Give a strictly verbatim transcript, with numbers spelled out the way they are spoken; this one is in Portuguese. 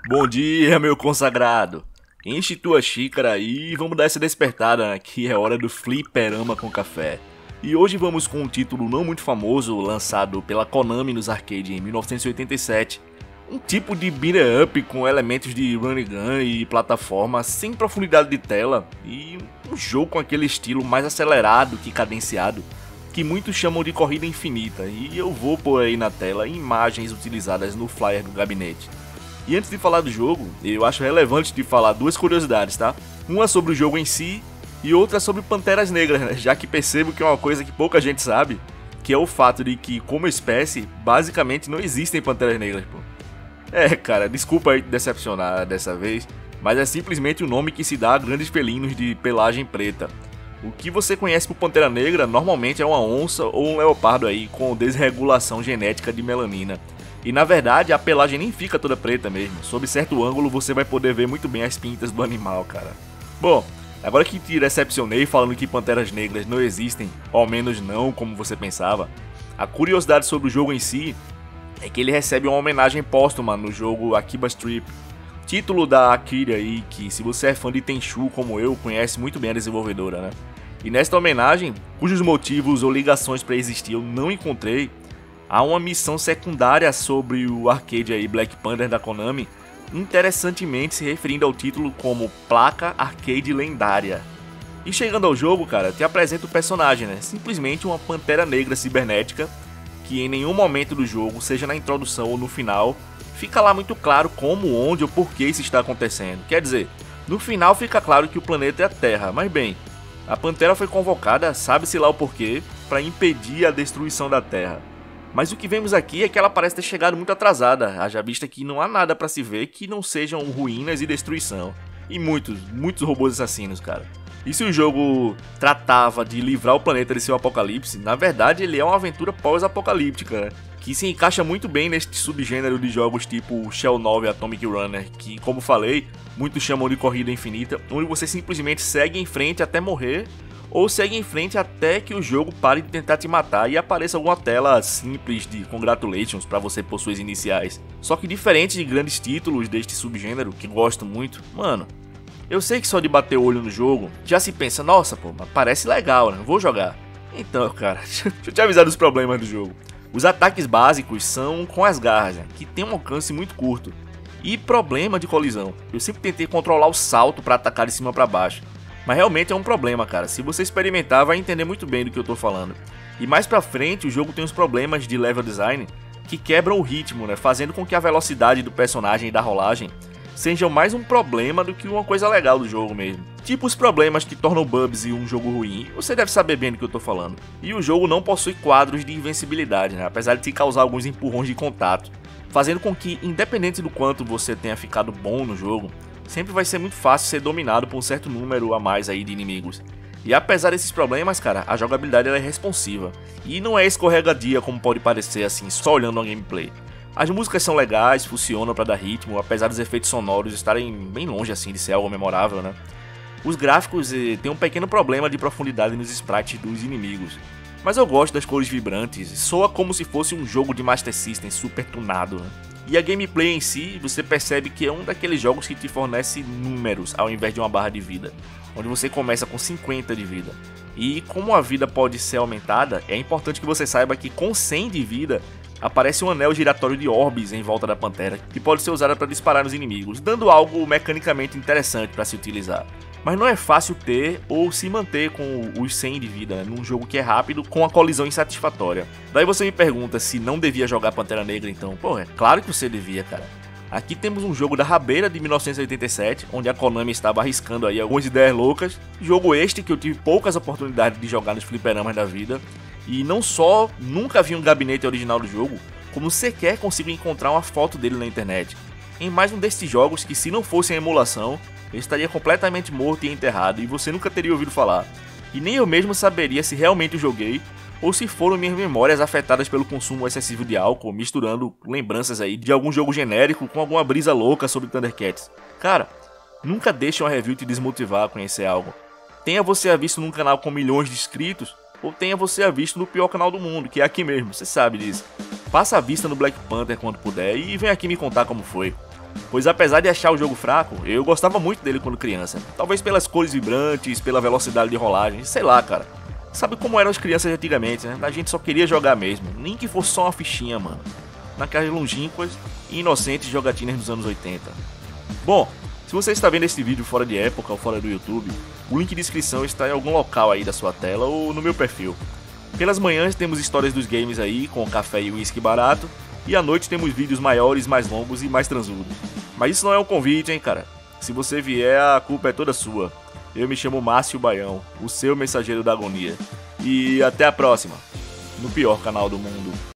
Bom dia, meu consagrado. Enche tua xícara aí e vamos dar essa despertada, né, que é hora do fliperama com café. E hoje vamos com um título não muito famoso, lançado pela Konami nos arcade em mil novecentos e oitenta e sete. Um tipo de beat'em up com elementos de run and gun e plataforma sem profundidade de tela. E um jogo com aquele estilo mais acelerado que cadenciado, que muitos chamam de corrida infinita. E eu vou pôr aí na tela imagens utilizadas no flyer do gabinete. E antes de falar do jogo, eu acho relevante de falar duas curiosidades, tá? Uma sobre o jogo em si e outra sobre Panteras Negras, né? Já que percebo que é uma coisa que pouca gente sabe, que é o fato de que, como espécie, basicamente não existem Panteras Negras, pô. É, cara, desculpa aí te decepcionar dessa vez, mas é simplesmente o nome que se dá a grandes felinos de pelagem preta. O que você conhece por Pantera Negra normalmente é uma onça ou um leopardo aí com desregulação genética de melanina. E na verdade a pelagem nem fica toda preta mesmo, sob certo ângulo você vai poder ver muito bem as pintas do animal, cara. Bom, agora que te decepcionei falando que Panteras Negras não existem, ou ao menos não como você pensava, a curiosidade sobre o jogo em si é que ele recebe uma homenagem póstuma no jogo Akiba's Trip, título da Akira aí que, se você é fã de Tenchu como eu, conhece muito bem a desenvolvedora, né? E nesta homenagem, cujos motivos ou ligações para existir eu não encontrei, há uma missão secundária sobre o arcade aí Black Panther da Konami, interessantemente se referindo ao título como Placa Arcade Lendária. E chegando ao jogo, cara, te apresenta o personagem, né? Simplesmente uma pantera negra cibernética, que em nenhum momento do jogo, seja na introdução ou no final, fica lá muito claro como, onde ou por que isso está acontecendo. Quer dizer, no final fica claro que o planeta é a Terra, mas bem, a pantera foi convocada, sabe-se lá o porquê, para impedir a destruição da Terra. Mas o que vemos aqui é que ela parece ter chegado muito atrasada, haja vista que não há nada para se ver que não sejam ruínas e destruição. E muitos, muitos robôs assassinos, cara. E se o jogo tratava de livrar o planeta de seu apocalipse, na verdade ele é uma aventura pós-apocalíptica, né? Que se encaixa muito bem neste subgênero de jogos tipo Shell nove Atomic Runner, que, como falei, muitos chamam de corrida infinita, onde você simplesmente segue em frente até morrer, ou segue em frente até que o jogo pare de tentar te matar e apareça alguma tela simples de congratulations para você por suas iniciais. Só que diferente de grandes títulos deste subgênero, que gosto muito, mano, eu sei que só de bater o olho no jogo, já se pensa, nossa pô, mas parece legal, né? Vou jogar. Então, cara, deixa eu te avisar dos problemas do jogo. Os ataques básicos são com as garras, né? Que tem um alcance muito curto. E problema de colisão. Eu sempre tentei controlar o salto para atacar de cima para baixo. Mas realmente é um problema, cara. Se você experimentar, vai entender muito bem do que eu tô falando. E mais pra frente, o jogo tem uns problemas de level design que quebram o ritmo, né? Fazendo com que a velocidade do personagem e da rolagem sejam mais um problema do que uma coisa legal do jogo mesmo. Tipo os problemas que tornam Bubsy um jogo ruim, você deve saber bem do que eu tô falando. E o jogo não possui quadros de invencibilidade, né? Apesar de te causar alguns empurrões de contato, fazendo com que, independente do quanto você tenha ficado bom no jogo, sempre vai ser muito fácil ser dominado por um certo número a mais aí de inimigos. E apesar desses problemas, cara, a jogabilidade ela é responsiva. E não é escorregadia como pode parecer assim, só olhando a gameplay. As músicas são legais, funcionam para dar ritmo, apesar dos efeitos sonoros estarem bem longe assim de ser algo memorável, né? Os gráficos eh, têm um pequeno problema de profundidade nos sprites dos inimigos. Mas eu gosto das cores vibrantes, soa como se fosse um jogo de Master System super tunado, né? E a gameplay em si, você percebe que é um daqueles jogos que te fornece números ao invés de uma barra de vida, onde você começa com cinquenta de vida. E como a vida pode ser aumentada, é importante que você saiba que com cem de vida, aparece um anel giratório de orbes em volta da pantera, que pode ser usada para disparar nos inimigos, dando algo mecanicamente interessante para se utilizar. Mas não é fácil ter ou se manter com os cem de vida, né, num jogo que é rápido com a colisão insatisfatória. Daí você me pergunta se não devia jogar Pantera Negra então. Pô, é claro que você devia, cara. Aqui temos um jogo da rabeira de mil novecentos e oitenta e sete, onde a Konami estava arriscando aí algumas ideias loucas. Jogo este que eu tive poucas oportunidades de jogar nos fliperamas da vida. E não só nunca vi um gabinete original do jogo, como sequer consigo encontrar uma foto dele na internet. Em mais um destes jogos que, se não fosse em emulação, eu estaria completamente morto e enterrado e você nunca teria ouvido falar. E nem eu mesmo saberia se realmente o joguei ou se foram minhas memórias afetadas pelo consumo excessivo de álcool, misturando lembranças aí de algum jogo genérico com alguma brisa louca sobre Thundercats. Cara, nunca deixe uma review te desmotivar a conhecer algo. Tenha você a visto num canal com milhões de inscritos, ou tenha você a visto no pior canal do mundo, que é aqui mesmo, você sabe disso. Passa a vista no Black Panther quando puder e vem aqui me contar como foi. Pois apesar de achar o jogo fraco, eu gostava muito dele quando criança. Talvez pelas cores vibrantes, pela velocidade de rolagem, sei lá, cara. Sabe como eram as crianças antigamente, né? A gente só queria jogar mesmo, nem que fosse só uma fichinha, mano. Naquelas longínquas e inocentes jogatinas dos anos oitenta. Bom, se você está vendo esse vídeo fora de época ou fora do YouTube, o link de inscrição está em algum local aí da sua tela ou no meu perfil. Pelas manhãs temos histórias dos games aí, com café e uísque barato, e à noite temos vídeos maiores, mais longos e mais transudos. Mas isso não é um convite, hein, cara? Se você vier, a culpa é toda sua. Eu me chamo Márcio Baião, o seu mensageiro da agonia. E até a próxima, no pior canal do mundo.